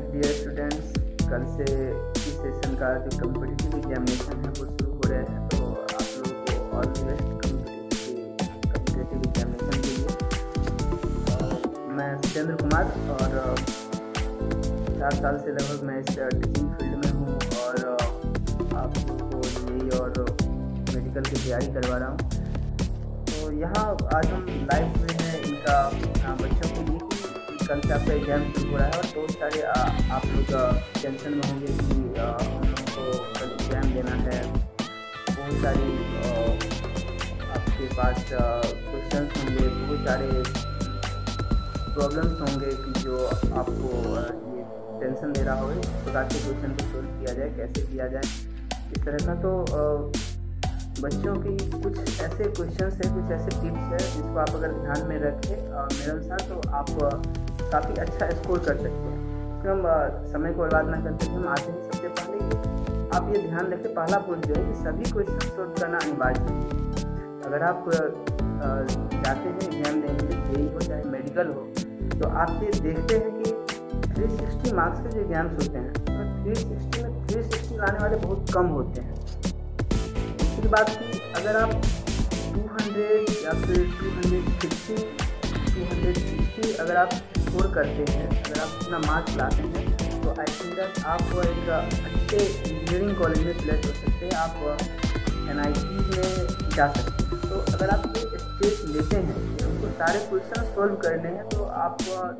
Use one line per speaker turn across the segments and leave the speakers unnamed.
Dear students, कल से इस सेशन का जो कम्पिटिटिव एग्जामिनेशन है वो शुरू हो रहे हैं। तो आप लोगों को all the best competitive examination के लिए। मैं सत्येंद्र कुमार और 4 साल से लगभग मैं इस टीचिंग फील्ड में हूँ और आप लोगों को जेईई और मेडिकल की तैयारी करवा रहा हूँ। तो यहाँ आज हम लाइव हुए हैं इनका बच्चों के लिए। कल से आपका एग्जाम शुरू हो रहा है और बहुत सारे आप लोग टेंशन में होंगे कि हम लोगों को कल एग्जाम देना है। बहुत सारी आपके पास क्वेश्चंस होंगे, बहुत सारे प्रॉब्लम्स होंगे कि जो आपको ये टेंशन दे रहा हो इस प्रकार के क्वेश्चन को सोल्व किया जाए, कैसे किया जाए, इस तरह का। तो बच्चों की कुछ ऐसे क्वेश्चंस है, कुछ ऐसे टिप्स है जिसको आप अगर ध्यान में रखें मेरे अनुसार तो आप काफ़ी अच्छा स्कोर कर सकते हैं। तो हम समय को बर्बाद ना करते हुए हम आते हैं सबसे पहले कि आप ये ध्यान रखें, पहला पॉइंट जो है कि सभी क्वेश्चन सोल्व करना अनिवार्य है। अगर आप जाते हैं एग्जाम देने के लिए, जेईई हो चाहे मेडिकल हो, तो आप ये देखते हैं कि 360 मार्क्स के जो एग्जाम्स होते हैं तो 360 में 360 लाने वाले बहुत कम होते हैं। दूसरी बात कि अगर आप 200 या फिर 250, 260 अगर आप स्कोर करते हैं, अगर आप इतना मार्क्स लाते हैं तो आई थिंक दैट आप एक अच्छे इंजीनियरिंग कॉलेज में सिलेक्ट हो सकते हैं, आप NIT में जा सकते हैं। तो अगर आप ये स्टेज लेते हैं कि हमको सारे क्वेश्चन सोल्व करने हैं, तो आप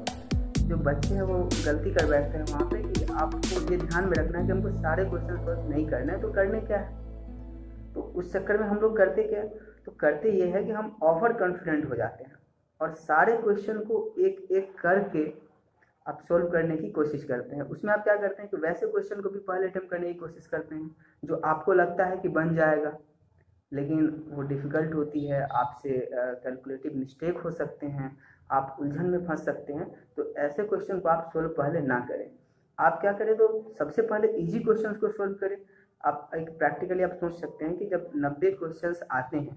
जो बच्चे हैं वो गलती कर बैठते हैं वहाँ पे कि आपको ये ध्यान में रखना है कि हमको सारे क्वेश्चन सोल्व नहीं करने हैं। तो करने क्या है, तो उस चक्कर में हम लोग करते क्या है, तो करते ये है कि हम ओवर कॉन्फिडेंट हो जाते हैं और सारे क्वेश्चन को एक एक करके आप सोल्व करने की कोशिश करते हैं। उसमें आप क्या करते हैं कि वैसे क्वेश्चन को भी पहले अटेम्प्ट करने की कोशिश करते हैं जो आपको लगता है कि बन जाएगा, लेकिन वो डिफ़िकल्ट होती है, आपसे कैलकुलेटिव मिस्टेक हो सकते हैं, आप उलझन में फंस सकते हैं। तो ऐसे क्वेश्चन को आप सोल्व पहले ना करें। आप क्या करें, तो सबसे पहले ईजी क्वेश्चन को सोल्व करें। आप एक प्रैक्टिकली आप सोच सकते हैं कि जब 90 क्वेश्चंस आते हैं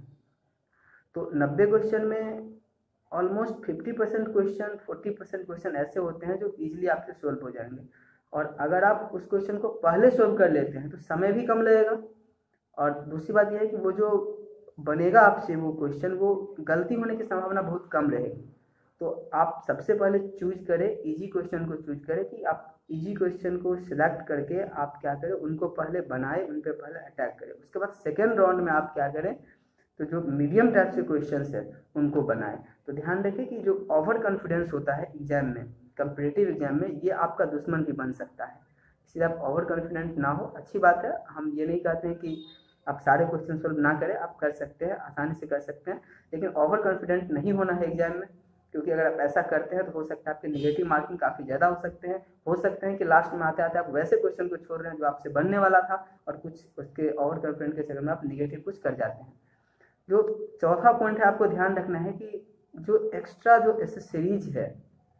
तो 90 क्वेश्चन में ऑलमोस्ट 50% क्वेश्चन, 40% क्वेश्चन ऐसे होते हैं जो इजीली आपसे सोल्व हो जाएंगे। और अगर आप उस क्वेश्चन को पहले सोल्व कर लेते हैं तो समय भी कम लगेगा और दूसरी बात यह है कि वो जो बनेगा आपसे वो क्वेश्चन, वो गलती होने की संभावना बहुत कम रहेगी। तो आप सबसे पहले चूज करें, इजी क्वेश्चन को चूज करें कि आप इजी क्वेश्चन को सिलेक्ट करके आप क्या करें, उनको पहले बनाएं, उन पर पहले अटैक करें। उसके बाद सेकेंड राउंड में आप क्या करें, तो जो मीडियम टाइप से क्वेश्चंस है उनको बनाएं। तो ध्यान रखें कि जो ओवर कॉन्फिडेंस होता है एग्जाम में, कम्पिटिटिव एग्जाम में, ये आपका दुश्मन भी बन सकता है। इसलिए आप ओवर कॉन्फिडेंट ना हो। अच्छी बात है, हम ये नहीं कहते हैं कि आप सारे क्वेश्चन सोल्व ना करें, आप कर सकते हैं, आसानी से कर सकते हैं, लेकिन ओवर कॉन्फिडेंट नहीं होना है एग्जाम में। क्योंकि अगर आप ऐसा करते हैं तो हो सकता है आपके नेगेटिव मार्किंग काफ़ी ज़्यादा हो सकते हैं। हो सकते हैं कि लास्ट में आते आते आप वैसे क्वेश्चन को छोड़ रहे हैं जो आपसे बनने वाला था और कुछ उसके ओवर कॉन्फिडेंट के चक्कर में आप नेगेटिव कुछ कर जाते हैं। जो चौथा पॉइंट है आपको ध्यान रखना है कि जो एक्स्ट्रा जो एसेसरीज है,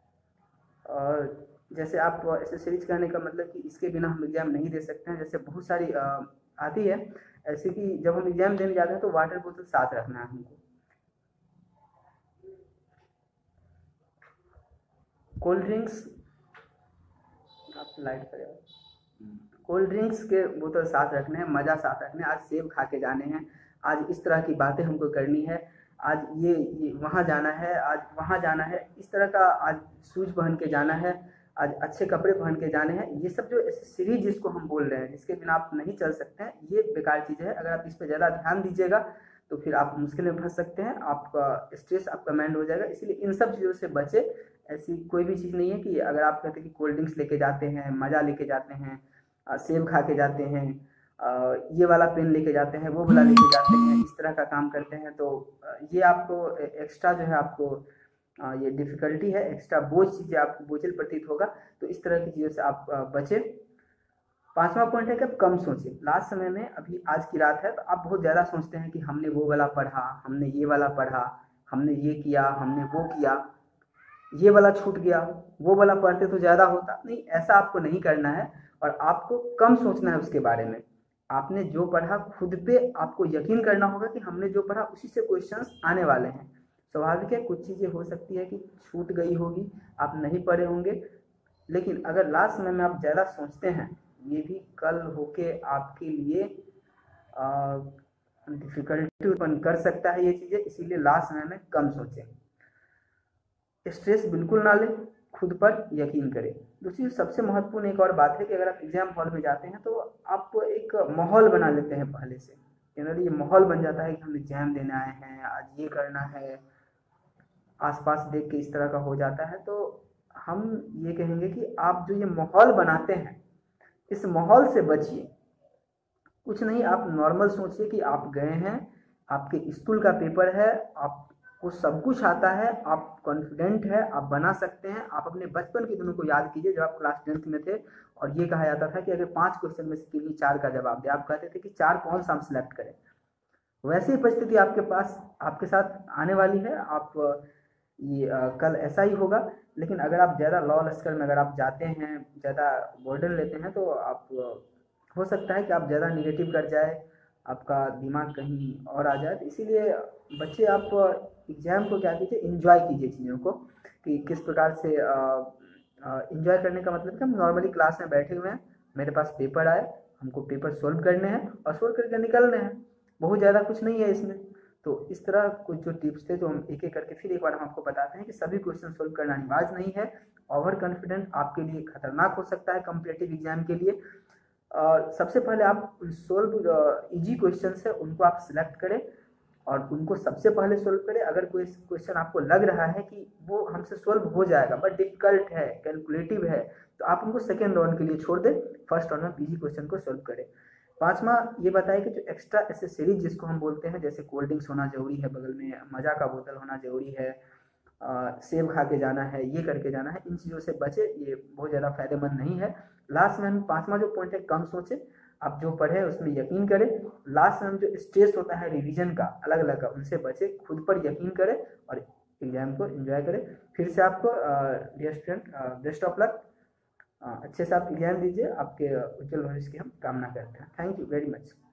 और जैसे आप एसेसरीज कहने का मतलब कि इसके बिना हम एग्जाम नहीं दे सकते हैं। जैसे बहुत सारी आती है ऐसे कि जब हम एग्जाम देने जाते हैं तो वाटर बोतल साथ रखना है हमको, कोल्ड ड्रिंक्स, आप लाइट करें, कोल्ड ड्रिंक्स के बोतल साथ रखने हैं, मज़ा साथ रखने हैं। आज सेब खा के जाने हैं, आज इस तरह की बातें हमको करनी है, आज ये वहाँ जाना है, आज वहाँ जाना है, इस तरह का आज शूज़ पहन के जाना है, आज अच्छे कपड़े पहन के जाने हैं। ये सब जो सीरीज जिसको हम बोल रहे हैं, जिसके बिना आप नहीं चल सकते हैं, ये बेकार चीज़ है। अगर आप इस पर ज़्यादा ध्यान दीजिएगा तो फिर आप मुश्किल में फंस सकते हैं, आपका स्ट्रेस आपका मैंड हो जाएगा। इसलिए इन सब चीज़ों से बचे। ऐसी कोई भी चीज़ नहीं है कि अगर आप कहते हैं कि कोल्ड ड्रिंक्स लेके जाते हैं, मज़ा लेके जाते हैं, सेब खा के जाते हैं, ये वाला पेन लेके जाते हैं, वो वाला लेके जाते हैं, इस तरह का काम करते हैं, तो ये आपको एक्स्ट्रा जो है आपको ये डिफ़िकल्टी है, एक्स्ट्रा बोझ चीज़ें आपको बोझिल प्रतीत होगा। तो इस तरह की चीज़ों से आप बचें। पांचवा पॉइंट है कि आप कम सोचें। लास्ट समय में, अभी आज की रात है तो आप बहुत ज़्यादा सोचते हैं कि हमने वो वाला पढ़ा, हमने ये वाला पढ़ा, हमने ये किया, हमने वो किया, ये वाला छूट गया, वो वाला पढ़ते तो ज़्यादा होता। नहीं, ऐसा आपको नहीं करना है और आपको कम सोचना है उसके बारे में। आपने जो पढ़ा खुद पे आपको यकीन करना होगा कि हमने जो पढ़ा उसी से क्वेश्चंस आने वाले हैं। स्वाभाविक है कुछ चीज़ें हो सकती है कि छूट गई होगी, आप नहीं पढ़े होंगे, लेकिन अगर लास्ट में आप ज़्यादा सोचते हैं, ये भी कल होके आपके लिए डिफ़िकल्टी उत्पन्न कर सकता है ये चीज़ें, इसीलिए लास्ट में कम सोचें। स्ट्रेस बिल्कुल ना लें, खुद पर यकीन करें। दूसरी सबसे महत्वपूर्ण एक और बात है कि अगर आप एग्ज़ाम हॉल में जाते हैं तो आप एक माहौल बना लेते हैं पहले से। जनरली ये माहौल बन जाता है कि हम एग्ज़ाम देने आए हैं, आज ये करना है, आसपास देख के इस तरह का हो जाता है। तो हम ये कहेंगे कि आप जो ये माहौल बनाते हैं, इस माहौल से बचिए। कुछ नहीं, आप नॉर्मल सोचिए कि आप गए हैं, आपके स्कूल का पेपर है, आपको सब कुछ आता है, आप कॉन्फिडेंट है, आप बना सकते हैं। आप अपने बचपन के दिनों को याद कीजिए जब आप क्लास 10th में थे और ये कहा जाता था कि अगर 5 क्वेश्चन में से किसी 4 का जवाब दे, आप कहते थे कि 4 कौन सा हम सिलेक्ट करें। वैसी ही परिस्थिति आपके पास आपके साथ आने वाली है। आप ये कल ऐसा ही होगा। लेकिन अगर आप ज़्यादा लॉ लश्कर में अगर आप जाते हैं, ज़्यादा बर्डन लेते हैं, तो आप हो सकता है कि आप ज़्यादा निगेटिव कर जाए, आपका दिमाग कहीं और आ जाए। तो इसीलिए बच्चे आप एग्ज़ाम को क्या कीजिए, एंजॉय कीजिए चीज़ों को, कि किस प्रकार से एंजॉय करने का मतलब कि हम नॉर्मली क्लास में बैठे हुए हैं, मेरे पास पेपर आए, हमको पेपर सोल्व करने हैं और सोल्व करके निकलने हैं, बहुत ज़्यादा कुछ नहीं है इसमें। तो इस तरह कुछ जो टिप्स थे जो हम एक एक करके फिर एक बार हम आपको बताते हैं कि सभी क्वेश्चन सोल्व करना अनिवार्य नहीं है। ओवर कॉन्फिडेंट आपके लिए खतरनाक हो सकता है कॉम्पिटिटिव एग्जाम के लिए। सबसे पहले आप सोल्व इजी क्वेश्चन है उनको आप सिलेक्ट करें और उनको सबसे पहले सोल्व करें। अगर कोई क्वेश्चन आपको लग रहा है कि वो हमसे सोल्व हो जाएगा बट डिफिकल्ट है, कैलकुलेटिव है, तो आप उनको सेकेंड राउंड के लिए छोड़ दें, फर्स्ट राउंड में इजी क्वेश्चन को सोल्व करें। पांचवा ये बताया कि जो एक्स्ट्रा एसेसरीज जिसको हम बोलते हैं, जैसे कोल्ड ड्रिंक्स होना जरूरी है, बगल में मजा का बोतल होना जरूरी है, सेब खा के जाना है, ये करके जाना है, इन चीज़ों से बचे, ये बहुत ज़्यादा फायदेमंद नहीं है। लास्ट में हम पांचवा जो पॉइंट है, कम सोचें, आप जो पढ़े उसमें यकीन करें। लास्ट में हम जो स्ट्रेस होता है रिवीजन का अलग अलग का, उनसे बचे, खुद पर यकीन करें और एग्जाम को एंजॉय करें। फिर से आपको dear student best of luck, अच्छे से आप एग्जाम दीजिए, आपके उज्जवल भविष्य की हम कामना करते हैं। Thank you very much.